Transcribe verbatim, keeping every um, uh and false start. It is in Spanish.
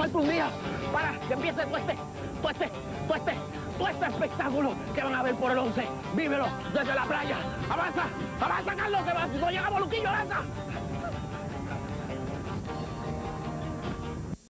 falta un día para que empiece todo este, todo este, todo este, todo este espectáculo que van a ver por el once. Vívelo desde la playa. Avanza, avanza, Carlos, que va, no llegamos, Luquillo, avanza.